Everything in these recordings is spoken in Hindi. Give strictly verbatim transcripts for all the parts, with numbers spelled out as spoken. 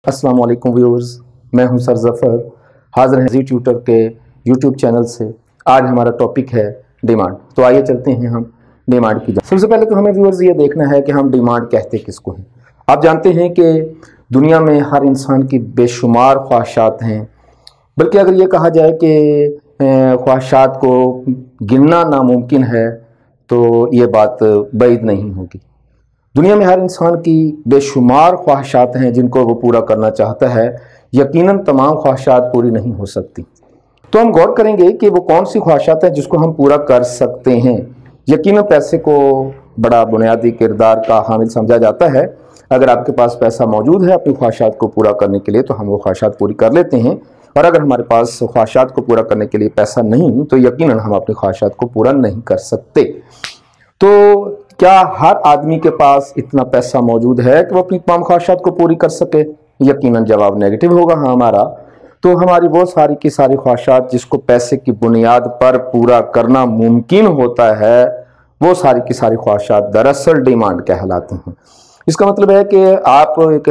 अस्सलाम वालेकुम व्यूअर्स, मैं हूं सर ज़फ़र, हाज़िर हैं जी ट्यूटर के यूट्यूब चैनल से। आज हमारा टॉपिक है डिमांड। तो आइए चलते हैं हम डिमांड की जान। सबसे पहले तो हमें व्यूअर्स ये देखना है कि हम डिमांड कहते किसको हैं। आप जानते हैं कि दुनिया में हर इंसान की बेशुमार ख्वाहिशात हैं, बल्कि अगर ये कहा जाए कि ख्वाहिशात को गिनना नामुमकिन है तो ये बात बैद नहीं होगी। दुनिया में हर इंसान की बेशुमार ख्वाहिशात हैं जिनको वो पूरा करना चाहता है। यकीनन तमाम ख्वाहिशात पूरी नहीं हो सकती। तो हम गौर करेंगे कि वो कौन सी ख्वाहिशात हैं जिसको हम पूरा कर सकते हैं। यकीनन पैसे को बड़ा बुनियादी किरदार का हामिल समझा जाता है। अगर आपके पास पैसा मौजूद है अपनी ख्वाहिशात को पूरा करने के लिए तो हम वो ख्वाहिशात पूरी कर लेते हैं, और अगर हमारे पास ख्वाहिशात को पूरा करने के लिए पैसा नहीं तो यकीनन हम अपनी ख्वाहिशात को पूरा नहीं कर सकते। तो क्या हर आदमी के पास इतना पैसा मौजूद है कि वो अपनी तमाम ख्वाहिशात को पूरी कर सके? यकीनन जवाब नेगेटिव होगा हमारा। तो हमारी वो सारी की सारी ख्वाहिशात जिसको पैसे की बुनियाद पर पूरा करना मुमकिन होता है, वो सारी की सारी ख्वाहिशात दरअसल डिमांड कहलाती हैं। इसका मतलब है कि आप एक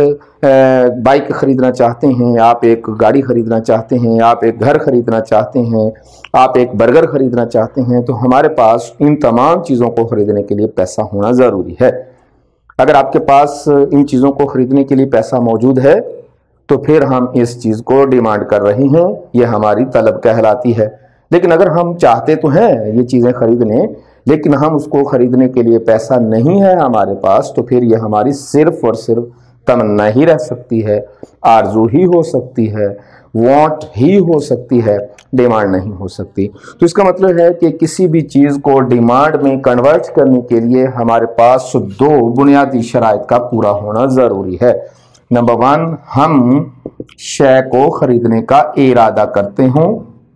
बाइक ख़रीदना चाहते हैं, आप एक गाड़ी ख़रीदना चाहते हैं, आप एक घर ख़रीदना चाहते हैं, आप एक बर्गर ख़रीदना चाहते हैं, तो हमारे पास इन तमाम चीज़ों को ख़रीदने के लिए पैसा होना ज़रूरी है। अगर आपके पास इन चीज़ों को ख़रीदने के लिए पैसा मौजूद है तो फिर हम इस चीज़ को डिमांड कर रहे हैं, ये हमारी तलब कहलाती है। लेकिन अगर हम चाहते तो हैं ये चीज़ें ख़रीदने, लेकिन हम उसको ख़रीदने के लिए पैसा नहीं है हमारे पास, तो फिर ये हमारी सिर्फ़ और सिर्फ तमन्ना ही रह सकती है, आरजू ही हो सकती है, वांट ही हो सकती है, डिमांड नहीं हो सकती। तो इसका मतलब है कि किसी भी चीज़ को डिमांड में कन्वर्ट करने के लिए हमारे पास दो बुनियादी शराइत का पूरा होना ज़रूरी है। नंबर वन, हम शय को ख़रीदने का इरादा करते हों,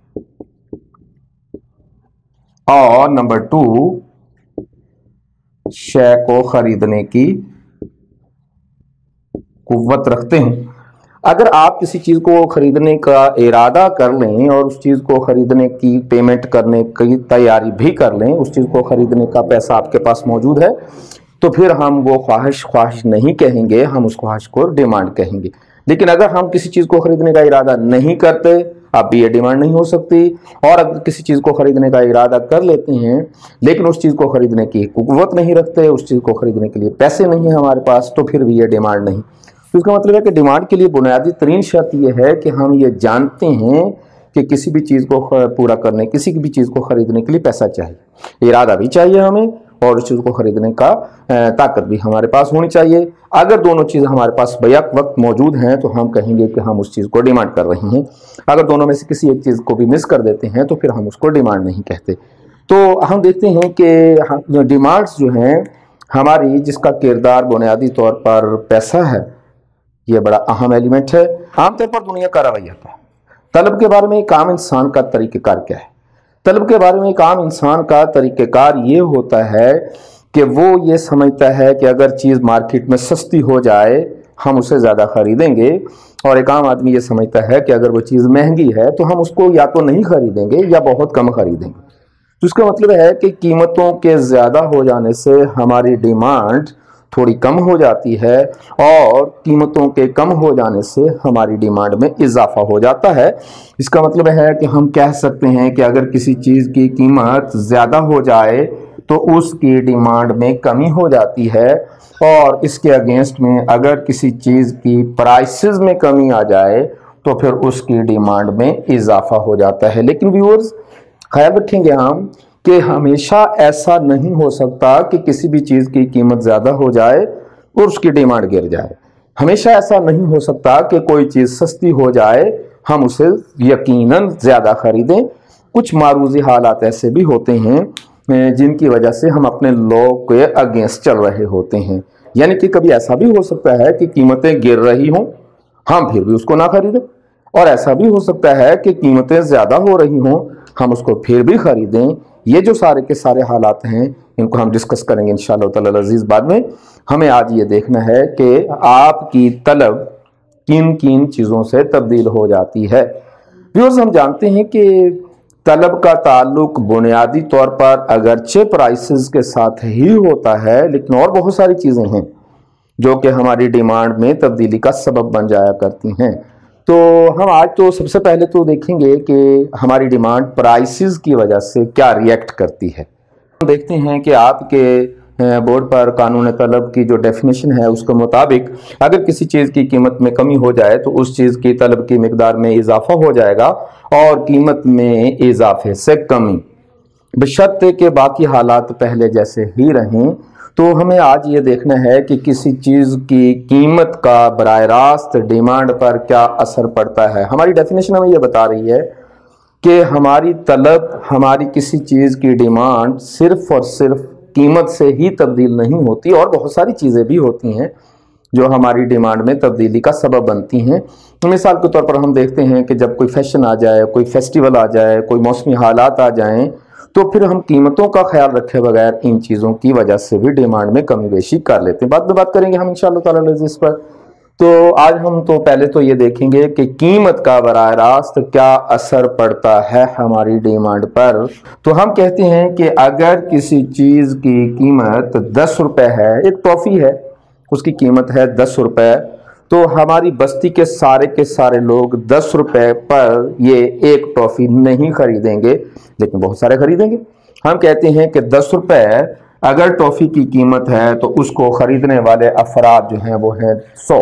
और नंबर टू, शय को खरीदने की कुव्वत रखते हैं। अगर आप किसी चीज को खरीदने का इरादा कर लें और उस चीज को खरीदने की पेमेंट करने की तैयारी भी कर लें, उस चीज को खरीदने का पैसा आपके पास मौजूद है, तो फिर हम वो ख्वाहिश ख्वाहिश नहीं कहेंगे, हम उस ख्वाहिश को डिमांड कहेंगे। लेकिन अगर हम किसी चीज को खरीदने का इरादा नहीं करते, अब भी ये डिमांड नहीं हो सकती। और अगर किसी चीज़ को खरीदने का इरादा कर लेते हैं लेकिन उस चीज़ को खरीदने की कुव्वत नहीं रखते, उस चीज़ को खरीदने के लिए पैसे नहीं है हमारे पास, तो फिर भी ये डिमांड नहीं। तो इसका मतलब है कि डिमांड के लिए बुनियादी तरीन शर्त ये है कि हम ये जानते हैं कि किसी भी चीज़ को पूरा करने, किसी भी चीज़ को खरीदने के लिए पैसा चाहिए, इरादा भी चाहिए हमें, और उस चीज़ को खरीदने का ताकत भी हमारे पास होनी चाहिए। अगर दोनों चीज़ हमारे पास बैक वक्त मौजूद हैं तो हम कहेंगे कि हम उस चीज़ को डिमांड कर रहे हैं। अगर दोनों में से किसी एक चीज़ को भी मिस कर देते हैं तो फिर हम उसको डिमांड नहीं कहते। तो हम देखते हैं कि डिमांड्स जो हैं हमारी, जिसका किरदार बुनियादी तौर पर पैसा है, ये बड़ा अहम एलिमेंट है। आमतौर पर दुनिया का रवैया क्या है? तलब के बारे में एक आम इंसान का तरीक़ेकार क्या है? तलब के बारे में एक आम इंसान का तरीक़ेकार ये होता है कि वो ये समझता है कि अगर चीज़ मार्केट में सस्ती हो जाए हम उसे ज़्यादा ख़रीदेंगे, और एक आम आदमी ये समझता है कि अगर वो चीज़ महंगी है तो हम उसको या तो नहीं ख़रीदेंगे या बहुत कम ख़रीदेंगे। तो इसका मतलब है कि कीमतों के ज़्यादा हो जाने से हमारी डिमांड थोड़ी कम हो जाती है, और कीमतों के कम हो जाने से हमारी डिमांड में इजाफा हो जाता है। इसका मतलब है कि हम कह सकते हैं कि अगर किसी चीज़ की कीमत ज़्यादा हो जाए तो उसकी डिमांड में कमी हो जाती है, और इसके अगेंस्ट में अगर किसी चीज़ की प्राइसेस में कमी आ जाए तो फिर उसकी डिमांड में इजाफा हो जाता है। लेकिन व्यूअर्स, ख्याल रखेंगे हम कि हमेशा ऐसा नहीं हो सकता कि किसी भी चीज़ की कीमत ज़्यादा हो जाए और उसकी डिमांड गिर जाए। हमेशा ऐसा नहीं हो सकता कि कोई चीज़ सस्ती हो जाए हम उसे यकीनन ज़्यादा ख़रीदें। कुछ मारूजी हालात ऐसे भी होते हैं जिनकी वजह से हम अपने लॉ के अगेंस्ट चल रहे होते हैं। यानी कि कभी ऐसा भी हो सकता है कि कीमतें गिर रही हों, हम फिर भी उसको ना खरीदें, और ऐसा भी हो सकता है कि कीमतें ज़्यादा हो रही हों, हम उसको फिर भी ख़रीदें। ये जो सारे के सारे हालात हैं इनको हम डिस्कस करेंगे इंशाअल्लाह ताला अज़ीज़ बाद में। हमें आज ये देखना है कि आपकी तलब किन किन चीज़ों से तब्दील हो जाती है। व्यूअर्स, हम जानते हैं कि तलब का ताल्लुक बुनियादी तौर पर अगरचे प्राइसेस के साथ ही होता है, लेकिन और बहुत सारी चीज़ें हैं जो कि हमारी डिमांड में तब्दीली का सबब बन जाया करती हैं। तो हम आज तो सबसे पहले तो देखेंगे कि हमारी डिमांड प्राइसेस की वजह से क्या रिएक्ट करती है। हम देखते हैं कि आपके बोर्ड पर कानून तलब की जो डेफिनेशन है उसके मुताबिक अगर किसी चीज़ की कीमत में कमी हो जाए तो उस चीज़ की तलब की मिकदार में इजाफा हो जाएगा और कीमत में इजाफे से कमी, बशर्ते के बाकी हालात पहले जैसे ही रहें। तो हमें आज ये देखना है कि किसी चीज़ की कीमत का बराह रास्त डिमांड पर क्या असर पड़ता है। हमारी डेफिनेशन हमें ये बता रही है कि हमारी तलब, हमारी किसी चीज़ की डिमांड सिर्फ और सिर्फ कीमत से ही तब्दील नहीं होती और बहुत सारी चीज़ें भी होती हैं जो हमारी डिमांड में तब्दीली का सबब बनती हैं। मिसाल के तौर पर हम देखते हैं कि जब कोई फैशन आ जाए, कोई फेस्टिवल आ जाए, कोई मौसमी हालात आ जाएं, तो फिर हम कीमतों का ख्याल रखे बगैर इन चीज़ों की वजह से भी डिमांड में कमी बेशी कर लेते हैं। बाद में बात करेंगे हम इंशाअल्लाह ताला इस पर। तो आज हम तो पहले तो ये देखेंगे कि कीमत का बराह रास्त क्या असर पड़ता है हमारी डिमांड पर। तो हम कहते हैं कि अगर किसी चीज़ की कीमत दस रुपये है, एक टॉफ़ी है उसकी कीमत है दस रुपये, तो हमारी बस्ती के सारे के सारे लोग दस रुपये पर ये एक टॉफ़ी नहीं खरीदेंगे, लेकिन बहुत सारे खरीदेंगे। हम कहते हैं कि दस रुपये अगर टॉफ़ी की कीमत है तो उसको ख़रीदने वाले अफराद जो हैं वो हैं सौ।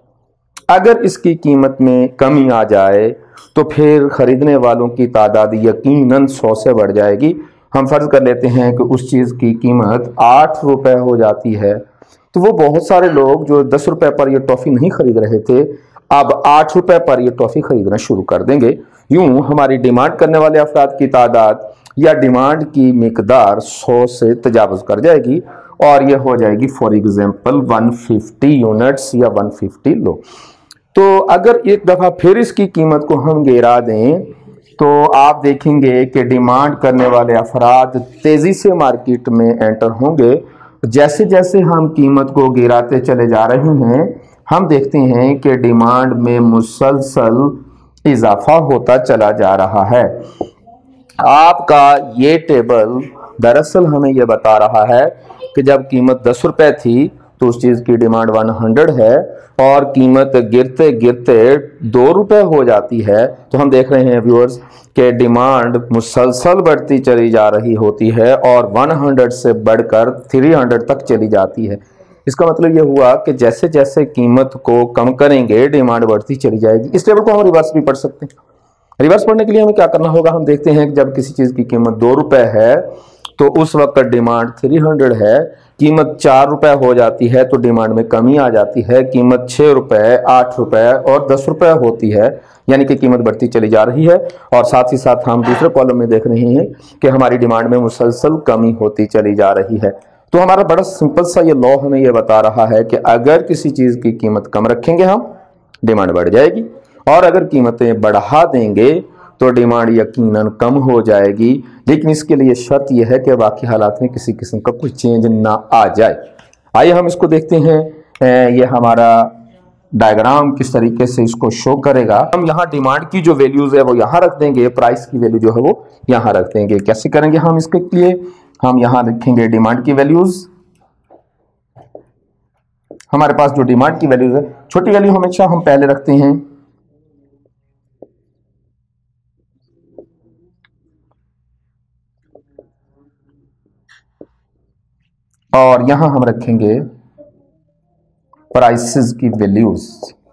अगर इसकी कीमत में कमी आ जाए तो फिर ख़रीदने वालों की तादाद यकीनन सौ से बढ़ जाएगी। हम फ़र्ज़ कर लेते हैं कि उस चीज़ की कीमत आठ रुपये हो जाती है, तो वो बहुत सारे लोग जो दस रुपये पर ये टॉफ़ी नहीं खरीद रहे थे अब आठ रुपये पर ये टॉफ़ी खरीदना शुरू कर देंगे। यूँ हमारी डिमांड करने वाले अफराद की तादाद या डिमांड की मिकदार सौ से तजावुज़ कर जाएगी और यह हो जाएगी फॉर एग्जांपल एक सौ पचास यूनिट्स या एक सौ पचास लो। तो अगर एक दफ़ा फिर इसकी कीमत को हम गिरा दें तो आप देखेंगे कि डिमांड करने वाले अफराद तेज़ी से मार्केट में एंटर होंगे। जैसे जैसे हम कीमत को गिराते चले जा रहे हैं हम देखते हैं कि डिमांड में मुसलसल इजाफा होता चला जा रहा है। आपका ये टेबल दरअसल हमें यह बता रहा है कि जब कीमत दस रुपये थी तो उस चीज़ की डिमांड एक सौ है और कीमत गिरते गिरते दो रुपये हो जाती है। तो हम देख रहे हैं व्यूअर्स कि डिमांड मुसलसल बढ़ती चली जा रही होती है और सौ से बढ़कर तीन सौ तक चली जाती है। इसका मतलब ये हुआ कि जैसे जैसे कीमत को कम करेंगे डिमांड बढ़ती चली जाएगी। इस टेबल को हम रिवर्स भी पढ़ सकते हैं। रिवर्स पढ़ने के लिए हमें क्या करना होगा, हम देखते हैं कि जब किसी चीज़ की कीमत दो रुपये है तो उस वक्त डिमांड तीन सौ है, कीमत चार रुपये हो जाती है तो डिमांड में कमी आ जाती है, कीमत छः रुपये, आठ रुपये और दस रुपये होती है, यानी कि कीमत बढ़ती चली जा रही है। और साथ ही साथ हम दूसरे कॉलम में देख रहे हैं कि हमारी डिमांड में मुसलसल कमी होती चली जा रही है। तो हमारा बड़ा सिंपल सा ये लॉ हमें ये बता रहा है कि अगर किसी चीज़ की कीमत कम रखेंगे हम डिमांड बढ़ जाएगी और अगर कीमतें बढ़ा देंगे तो डिमांड यकीनन कम हो जाएगी। लेकिन इसके लिए शर्त यह है कि बाकी हालात में किसी किस्म का कोई चेंज ना आ जाए। आइए हम इसको देखते हैं। ये हमारा डायग्राम किस तरीके से इसको शो करेगा। हम यहाँ डिमांड की जो वैल्यूज है वो यहाँ रख देंगे, प्राइस की वैल्यू जो है वो यहाँ रख देंगे। कैसे करेंगे हम इसके लिए, हम यहाँ रखेंगे डिमांड की वैल्यूज। हमारे पास जो डिमांड की वैल्यूज है, छोटी वैल्यू हमेशा हम पहले रखते हैं और यहां हम रखेंगे प्राइसेस की वैल्यूज।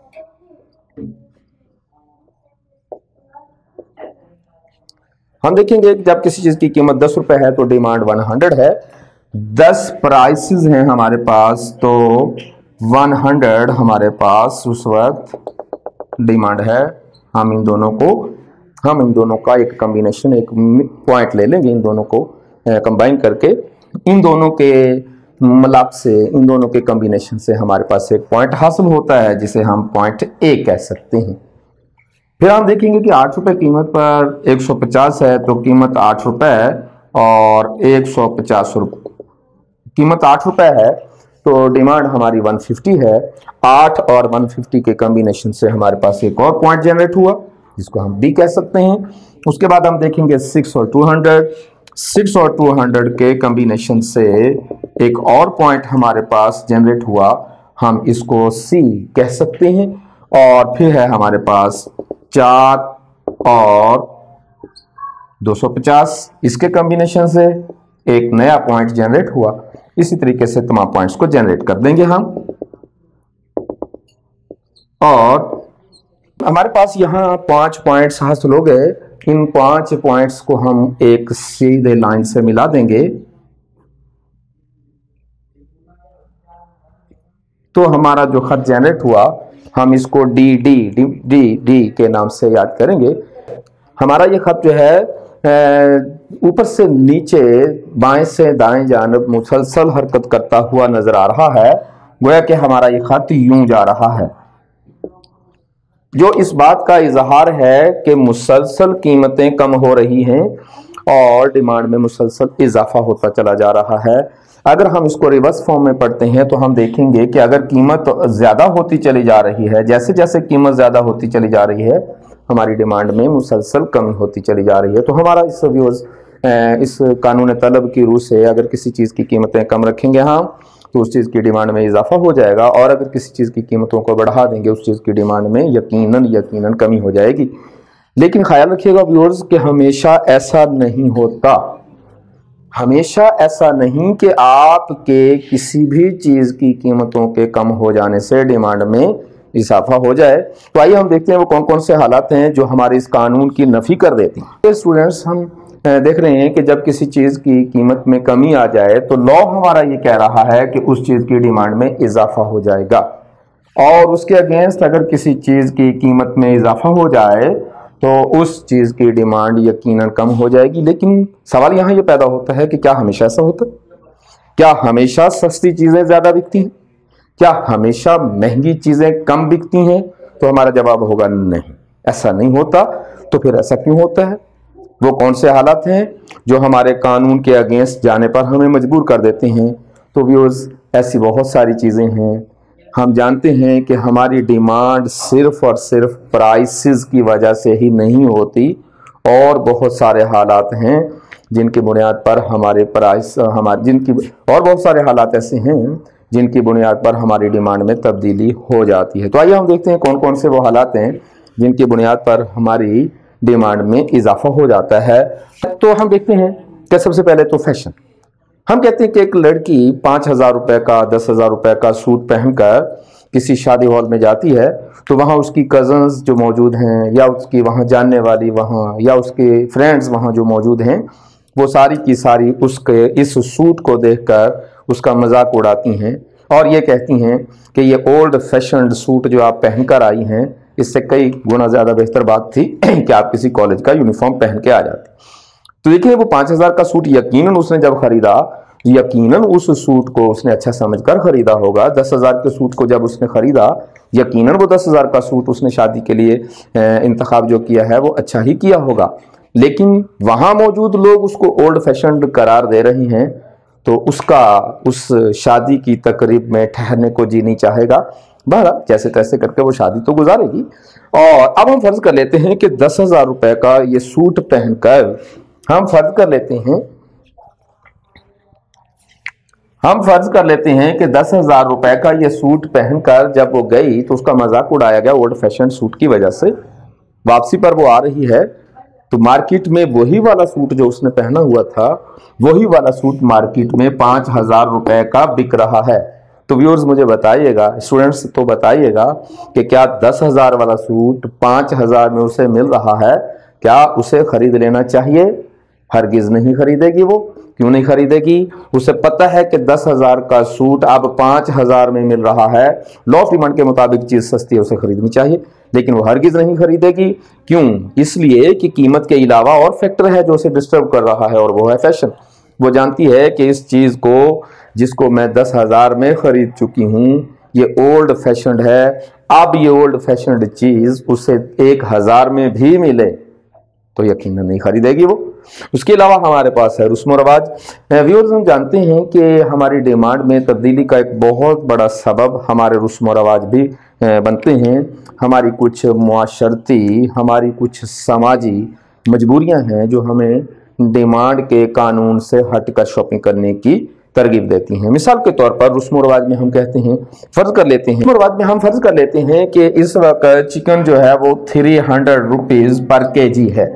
हम देखेंगे कि जब किसी चीज की कीमत दस रुपए है तो डिमांड सौ है। दस प्राइसेस हैं हमारे पास तो सौ हमारे पास उस वक्त डिमांड है। हम इन दोनों को हम इन दोनों का एक कॉम्बिनेशन, एक पॉइंट ले लेंगे, इन दोनों को कंबाइन करके इन दोनों के मिलाप से, इन दोनों के कॉम्बिनेशन से हमारे पास एक पॉइंट हासिल होता है जिसे हम पॉइंट ए कह सकते हैं। फिर हम देखेंगे कि आठ रुपए कीमत पर एक सौ पचास है तो कीमत आठ रुपए और एक सौ पचास रुपये, कीमत आठ रुपए है तो डिमांड हमारी एक सौ पचास है। आठ और एक सौ पचास के कॉम्बिनेशन से हमारे पास एक और पॉइंट जनरेट हुआ जिसको हम बी कह सकते हैं। उसके बाद हम देखेंगे सिक्स और टू हंड्रेड, सिक्स और टू हंड्रेड के कॉम्बिनेशन से एक और पॉइंट हमारे पास जनरेट हुआ। हम इसको सी कह सकते हैं। और फिर है हमारे पास चार और दो सौ पचास, इसके कॉम्बिनेशन से एक नया पॉइंट जनरेट हुआ। इसी तरीके से तमाम पॉइंट्स को जनरेट कर देंगे हम। और हमारे पास यहाँ पांच पॉइंट्स हासिल हो गए। इन पांच पॉइंट्स को हम एक सीधे लाइन से मिला देंगे तो हमारा जो खत जनरेट हुआ हम इसको D D D D D के नाम से याद करेंगे। हमारा ये खत जो है ऊपर से नीचे बाएं से दाएं जानब मुसलसल हरकत करता हुआ नजर आ रहा है, गोया कि हमारा ये खत यूं जा रहा है, जो इस बात का इजहार है कि मुसलसल कीमतें कम हो रही हैं और डिमांड में मुसलसल इजाफा होता चला जा रहा है। अगर हम इसको रिवर्स फॉर्म में पढ़ते हैं तो हम देखेंगे कि अगर कीमत ज्यादा होती चली जा रही है, जैसे जैसे कीमत ज्यादा होती चली जा रही है, हमारी डिमांड में मुसलसल कमी होती चली जा रही है। तो हमारा इस व्यूज इस कानून तलब की रूह से अगर किसी चीज़ की कीमतें कम रखेंगे हम तो उस चीज़ की डिमांड में इजाफा हो जाएगा, और अगर किसी चीज़ की कीमतों को बढ़ा देंगे उस चीज़ की डिमांड में यकीनन यकीनन कमी हो जाएगी। लेकिन ख्याल रखिएगा व्यूअर्स कि हमेशा ऐसा नहीं होता, हमेशा ऐसा नहीं कि आपके किसी भी चीज़ की कीमतों के कम हो जाने से डिमांड में इजाफा हो जाए। तो आइए हम देखते हैं वो कौन कौन से हालात हैं जो हमारे इस कानून की नफी कर देते हैं। स्टूडेंट्स, हम देख रहे हैं कि जब किसी चीज़ की कीमत में कमी आ जाए तो लॉ हमारा ये कह रहा है कि उस चीज़ की डिमांड में इजाफा हो जाएगा, और उसके अगेंस्ट अगर किसी चीज़ की कीमत में इजाफा हो जाए तो उस चीज़ की डिमांड यकीनन कम हो जाएगी। लेकिन सवाल यहाँ ये पैदा होता है कि क्या हमेशा ऐसा होता है? क्या हमेशा सस्ती चीज़ें ज़्यादा बिकती हैं? क्या हमेशा महंगी चीज़ें कम बिकती हैं? तो हमारा जवाब होगा नहीं, ऐसा नहीं होता। तो फिर ऐसा क्यों होता है? वो कौन से हालात हैं जो हमारे कानून के अगेंस्ट जाने पर हमें मजबूर कर देते हैं? तो व्यूअर्स, ऐसी बहुत सारी चीज़ें हैं। हम जानते हैं कि हमारी डिमांड सिर्फ और सिर्फ प्राइसेस की वजह से ही नहीं होती, और बहुत सारे हालात हैं जिनकी बुनियाद पर हमारे प्राइस हमारे जिनकी और बहुत सारे हालात ऐसे हैं जिनकी बुनियाद पर हमारी डिमांड में तब्दीली हो जाती है। तो आइए हम देखते हैं कौन कौन से वो हालात हैं जिनकी बुनियाद पर हमारी डिमांड में इजाफा हो जाता है। तो हम देखते हैं कि सबसे पहले तो फैशन। हम कहते हैं कि एक लड़की पाँच हज़ार रुपये का दस हज़ार रुपये का सूट पहनकर किसी शादी हॉल में जाती है, तो वहाँ उसकी कज़न्स जो मौजूद हैं या उसकी वहाँ जानने वाली वहाँ या उसके फ्रेंड्स वहाँ जो मौजूद हैं, वो सारी की सारी उसके इस सूट को देखकर उसका मजाक उड़ाती हैं और ये कहती हैं कि ये ओल्ड फैशन्ड सूट जो आप पहनकर आई हैं, इससे कई गुना ज़्यादा बेहतर बात थी कि आप किसी कॉलेज का यूनिफॉर्म पहन के आ जाते। तो देखिए, वो पाँच हज़ार का सूट यकीनन उसने जब खरीदा, यकीनन उस सूट को उसने अच्छा समझकर खरीदा होगा। दस हज़ार के सूट को जब उसने खरीदा, यकीनन वो दस हज़ार का सूट उसने शादी के लिए इंतखाब जो किया है वो अच्छा ही किया होगा। लेकिन वहाँ मौजूद लोग उसको ओल्ड फैशन्ड करार दे रहे हैं, तो उसका उस शादी की तकरीब में ठहरने को जी नहीं चाहेगा। बहरहाल जैसे तैसे करके वो शादी तो गुजारेगी। और अब हम फर्ज कर लेते हैं कि दस हज़ार रुपये का ये सूट पहनकर हम फर्ज कर लेते हैं हम फर्ज कर लेते हैं कि दस हजार रुपए का ये सूट पहनकर जब वो गई तो उसका मजाक उड़ाया गया ओल्ड फैशन सूट की वजह से। वापसी पर वो आ रही है तो मार्केट में वही वाला सूट जो उसने पहना हुआ था, वही वाला सूट मार्केट में पांच हजार रुपए का बिक रहा है। तो व्यूअर्स मुझे बताइएगा, स्टूडेंट्स तो बताइएगा कि क्या दस हजार वाला सूट पांच हजार में उसे मिल रहा है, क्या उसे खरीद लेना चाहिए? हरगिज नहीं खरीदेगी वो। क्यों नहीं खरीदेगी? उसे पता है कि दस हजार का सूट अब पांच हजार में मिल रहा है। लॉ ऑफ डिमांड के मुताबिक चीज सस्ती है, उसे खरीदनी चाहिए, लेकिन वो हरगिज नहीं खरीदेगी। क्यों? इसलिए कि कीमत के अलावा और फैक्टर है जो उसे डिस्टर्ब कर रहा है, और वो है फैशन। वो जानती है कि इस चीज को जिसको मैं दस हजार में खरीद चुकी हूँ ये ओल्ड फैशन्ड है, अब ये ओल्ड फैशन्ड चीज उसे एक हजार में भी मिले तो यकीनन नहीं खरीदेगी वो। उसके अलावा हमारे पास है रस्म और रवाज। व्यूअर्स, हम जानते हैं कि हमारी डिमांड में तब्दीली का एक बहुत बड़ा सबब हमारे रस्म और रवाज भी बनते हैं। हमारी कुछ मुआशरती, हमारी कुछ समाजी मजबूरियां हैं जो हमें डिमांड के कानून से हटकर शॉपिंग करने की तरगीब देती हैं। मिसाल के तौर पर रस्म व रिवाज में हम कहते हैं, फर्ज कर लेते हैं, रस्म व रिवाज में हम फर्ज कर लेते हैं कि इस वक्त चिकन जो है वो थ्री हंड्रेड रुपीज पर के जी है।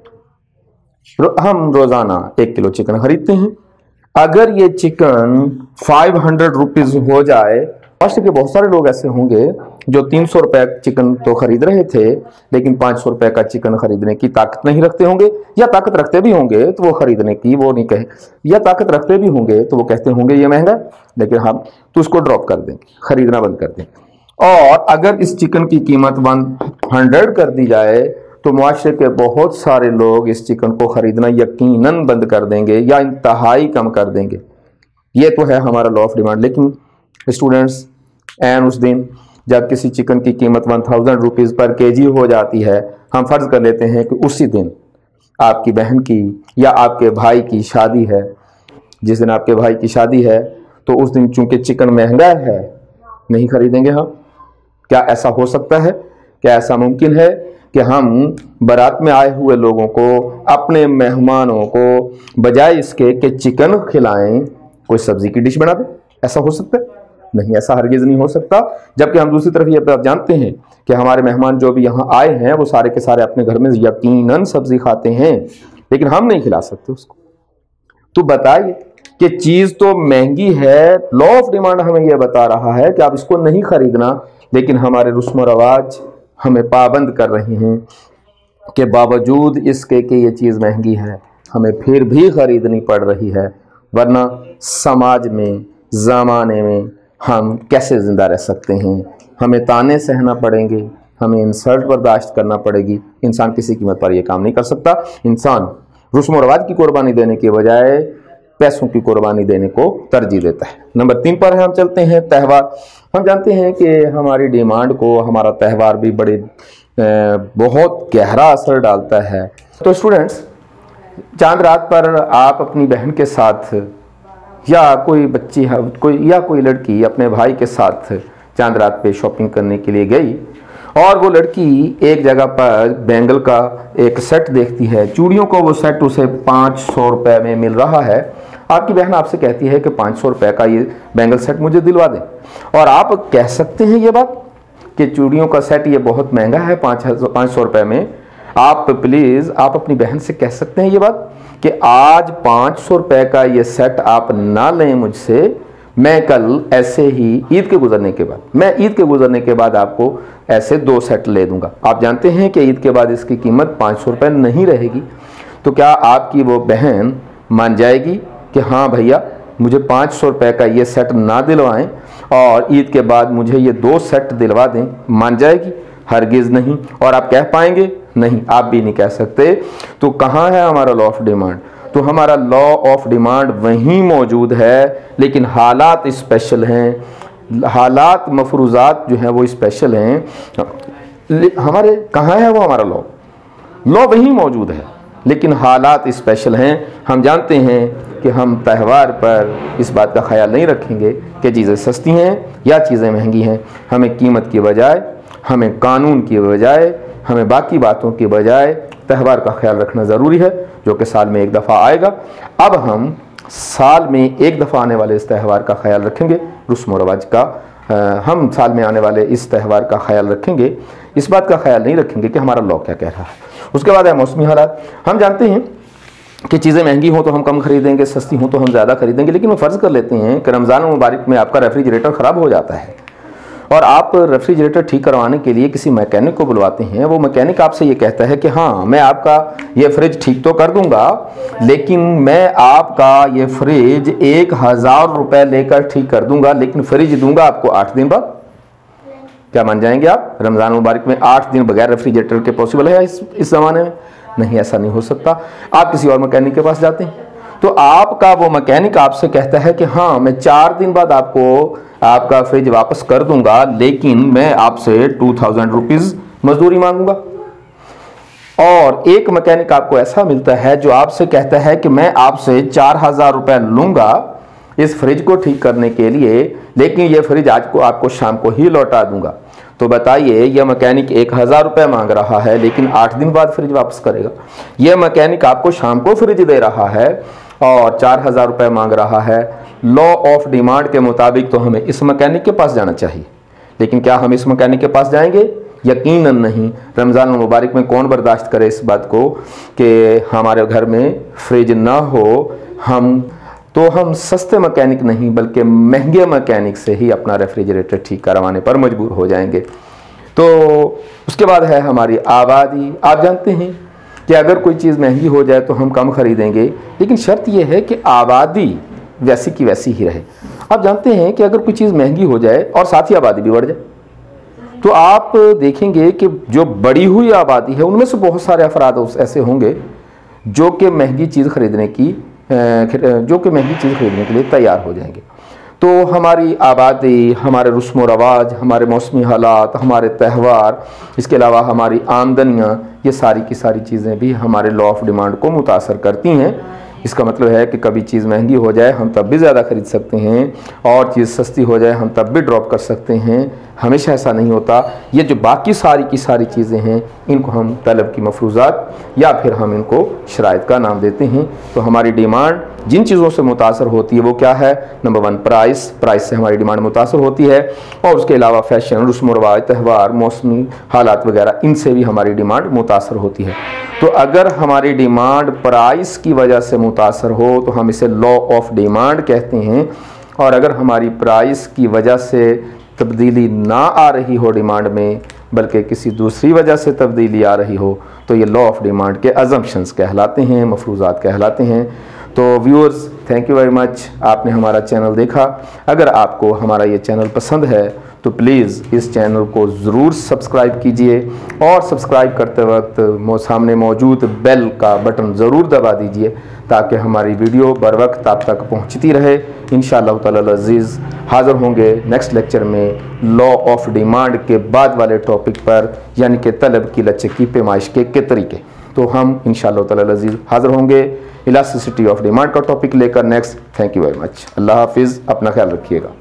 हम रोजाना एक किलो चिकन खरीदते हैं। अगर ये चिकन फाइव हंड्रेड रुपीज हो जाए, माशरे के बहुत सारे लोग ऐसे होंगे जो तीन सौ रुपए चिकन तो खरीद रहे थे लेकिन पाँच सौ रुपए का चिकन खरीदने की ताकत नहीं रखते होंगे, या ताकत रखते भी होंगे तो वो खरीदने की वो नहीं कहे, या ताकत रखते भी होंगे तो वो कहते होंगे ये महंगा, लेकिन हम तो उसको ड्रॉप कर देंगे, खरीदना बंद कर देंगे। और अगर इस चिकन की कीमत वन हंड्रेड कर दी जाए तो मुआशरे के बहुत सारे लोग इस चिकन को खरीदना यकीनन बंद कर देंगे या इंतहाई कम कर देंगे। ये तो है हमारा लॉ ऑफ डिमांड। लेकिन स्टूडेंट्स, एंड उस दिन जब किसी चिकन की कीमत one thousand rupees per KG हो जाती है, हम फर्ज कर लेते हैं कि उसी दिन आपकी बहन की या आपके भाई की शादी है। जिस दिन आपके भाई की शादी है तो उस दिन चूंकि चिकन महंगा है, नहीं खरीदेंगे हम। क्या ऐसा हो सकता है? क्या ऐसा मुमकिन है कि हम बारात में आए हुए लोगों को, अपने मेहमानों को बजाय इसके कि चिकन खिलाएं, कोई सब्जी की डिश बना दें? ऐसा हो सकता है? नहीं, ऐसा हरगिज नहीं हो सकता। जबकि हम दूसरी तरफ ये बात जानते हैं कि हमारे मेहमान जो भी यहाँ आए हैं वो सारे के सारे अपने घर में यकीनन सब्जी खाते हैं, लेकिन हम नहीं खिला सकते उसको। तो बताइए कि चीज़ तो महंगी है, लॉ ऑफ डिमांड हमें यह बता रहा है कि आप इसको नहीं खरीदना, लेकिन हमारे रस्म व रवाज हमें पाबंद कर रहे हैं कि बावजूद इसके कि ये चीज़ महंगी है हमें फिर भी खरीदनी पड़ रही है। वरना समाज में, ज़माने में हम कैसे ज़िंदा रह सकते हैं? हमें ताने सहना पड़ेंगे, हमें इंसल्ट बर्दाश्त करना पड़ेगी। इंसान किसी कीमत पर यह काम नहीं कर सकता। इंसान रस्म व रिवाज की कुर्बानी देने के बजाय पैसों की कुर्बानी देने को तरजीह देता है। नंबर तीन पर हम चलते हैं, त्यौहार। हम जानते हैं कि हमारी डिमांड को हमारा त्यौहार भी बड़े बहुत गहरा असर डालता है। तो स्टूडेंट्स, चांद रात पर आप अपनी बहन के साथ या कोई बच्ची कोई या कोई लड़की अपने भाई के साथ चांद रात पे शॉपिंग करने के लिए गई और वो लड़की एक जगह पर बैंगल का एक सेट देखती है, चूड़ियों को वो सेट उसे पाँच सौ रुपये में मिल रहा है। आपकी बहन आपसे कहती है कि पाँच सौ रुपये का ये बैंगल सेट मुझे दिलवा दें, और आप कह सकते हैं ये बात कि चूड़ियों का सेट ये बहुत महंगा है पाँच पाँच सौ रुपये में। आप प्लीज़ आप अपनी बहन से कह सकते हैं ये बात कि आज पाँच सौ रुपये का ये सेट आप ना लें मुझसे, मैं कल ऐसे ही ईद के गुजरने के बाद मैं ईद के गुजरने के बाद आपको ऐसे दो सेट ले दूंगा। आप जानते हैं कि ईद के बाद इसकी कीमत पाँच सौ रुपये नहीं रहेगी। तो क्या आपकी वो बहन मान जाएगी कि हाँ भैया मुझे पाँच सौ रुपये का ये सेट ना दिलवाएं और ईद के बाद मुझे ये दो सेट दिलवा दें? मान जाएगी? हरगिज़ नहीं। और आप कह पाएंगे? नहीं, आप भी नहीं कह सकते। तो कहाँ है हमारा लॉ ऑफ डिमांड? तो हमारा लॉ ऑफ डिमांड वहीं मौजूद है, लेकिन हालात स्पेशल हैं। हालात मफरूजात जो हैं वो स्पेशल हैं। हमारे कहाँ है वो हमारा लॉ? लॉ वहीं मौजूद है, लेकिन हालात स्पेशल हैं। हम जानते हैं कि हम त्यौहार पर इस बात का ख्याल नहीं रखेंगे कि चीज़ें सस्ती हैं या चीज़ें महंगी हैं। हमें कीमत की बजाय, हमें कानून की बजाय, हमें बाकी बातों की बजाय त्यौहार का ख्याल रखना ज़रूरी है, जो कि साल में एक दफ़ा आएगा। अब हम साल में एक दफ़ा आने वाले इस त्यौहार का ख्याल रखेंगे, रस्म व रिवाज का। आ, हम साल में आने वाले इस त्यौहार का ख्याल रखेंगे, इस बात का ख्याल नहीं रखेंगे कि हमारा लॉ क्या कह रहा है। उसके बाद है मौसमी हालात। हम जानते हैं कि चीज़ें महंगी हों तो हम कम खरीदेंगे, सस्ती हों तो हम ज़्यादा खरीदेंगे। लेकिन वो फ़र्ज़ कर लेते हैं कि रमज़ान मुबारक में आपका रेफ्रिजरेटर ख़राब हो जाता है और आप रेफ्रिजरेटर ठीक करवाने के लिए किसी मैकेनिक को बुलवाते हैं। वो मैकेनिक आपसे ये कहता है कि हाँ मैं आपका ये फ्रिज ठीक तो कर दूंगा, लेकिन मैं आपका ये फ्रिज एक हज़ार रुपये लेकर ठीक कर दूंगा, लेकिन फ्रिज दूंगा आपको आठ दिन बाद। क्या मान जाएंगे आप? रमज़ान मुबारक में आठ दिन बगैर रेफ्रिजरेटर के पॉसिबल है इस इस ज़माने में? नहीं, ऐसा नहीं हो सकता। आप किसी और मैकेनिक के पास जाते हैं तो आपका वो मैकेनिक आपसे कहता है कि हाँ मैं चार दिन बाद आपको आपका फ्रिज वापस कर दूंगा, लेकिन मैं आपसे टू थाउजेंड रुपीज़ मजदूरी मांगूंगा। और एक मैकेनिक आपको ऐसा मिलता है जो आपसे कहता है कि मैं आपसे चार हज़ार रुपये लूँगा इस फ्रिज को ठीक करने के लिए, लेकिन ये फ्रिज आज को आपको शाम को ही लौटा दूंगा। तो बताइए, यह मैकेनिक एक हज़ार रुपये मांग रहा है लेकिन आठ दिन बाद फ्रिज वापस करेगा। यह मैकेनिक आपको शाम को फ्रिज दे रहा है और चार हज़ार रुपये मांग रहा है, लॉ ऑफ डिमांड के मुताबिक तो हमें इस मैकेनिक के पास जाना चाहिए। लेकिन क्या हम इस मैकेनिक के पास जाएंगे? यकीनन नहीं। रमज़ान मुबारक में कौन बर्दाश्त करे इस बात को कि हमारे घर में फ्रिज ना हो, हम तो हम सस्ते मैकेनिक नहीं बल्कि महंगे मैकेनिक से ही अपना रेफ्रिजरेटर ठीक करवाने पर मजबूर हो जाएंगे। तो उसके बाद है हमारी आबादी। आप जानते हैं कि अगर कोई चीज़ महंगी हो जाए तो हम कम खरीदेंगे, लेकिन शर्त यह है कि आबादी वैसी की वैसी ही रहे। आप जानते हैं कि अगर कोई चीज़ महंगी हो जाए और साथ ही आबादी भी बढ़ जाए तो आप देखेंगे कि जो बढ़ी हुई आबादी है उनमें से बहुत सारे अफराद ऐसे होंगे जो कि महंगी चीज़ खरीदने की जो कि महंगी चीज़ खरीदने के लिए तैयार हो जाएंगे। तो हमारी आबादी, हमारे रस्म व रवाज, हमारे मौसमी हालात, हमारे त्यौहार, इसके अलावा हमारी आमदनियाँ, ये सारी की सारी चीज़ें भी हमारे लॉ ऑफ डिमांड को मुतासर करती हैं। इसका मतलब है कि कभी चीज़ महंगी हो जाए हम तब भी ज़्यादा खरीद सकते हैं और चीज़ सस्ती हो जाए हम तब भी ड्रॉप कर सकते हैं। हमेशा ऐसा नहीं होता। ये जो बाकी सारी की सारी चीज़ें हैं इनको हम तलब की मफरूज़ात या फिर हम इनको शराइत का नाम देते हैं। तो हमारी डिमांड जिन चीज़ों से मुतासर होती है वो क्या है? Number one, price. प्राइस से हमारी डिमांड मुतासर होती है और उसके अलावा फैशन, रस्म व रवाज, त्यौहार, मौसमी हालात वगैरह, इनसे भी हमारी डिमांड मुतासर होती है। तो अगर हमारी डिमांड प्राइस की वजह से मुतासर हो तो हम इसे लॉ ऑफ डिमांड कहते हैं, और अगर हमारी प्राइस की वजह से तब्दीली ना आ रही हो डिमांड में बल्कि किसी दूसरी वजह से तब्दीली आ रही हो तो ये लॉ ऑफ डिमांड के अजम्पशंस कहलाते हैं, मफरूज़ात कहलाते हैं। तो viewers, thank you very much, आपने हमारा चैनल देखा। अगर आपको हमारा ये चैनल पसंद है तो प्लीज़ इस चैनल को ज़रूर सब्सक्राइब कीजिए और सब्सक्राइब करते वक्त मो सामने मौजूद बेल का बटन ज़रूर दबा दीजिए ताकि हमारी वीडियो बर वक्त आप तक पहुंचती रहे। इंशाअल्लाह ताला अज़ीज़ हाज़िर होंगे नेक्स्ट लेक्चर में लॉ ऑफ डिमांड के बाद वाले टॉपिक पर, यानी कि तलब की लचक की पैमाइश के, के तरीके। तो हम इंशाअल्लाह ताला अज़ीज़ हाज़िर होंगे इलास्टिसिटी ऑफ डिमांड का टॉपिक लेकर next. Thank you very much. अल्लाह हाफिज़, अपना ख्याल रखिएगा।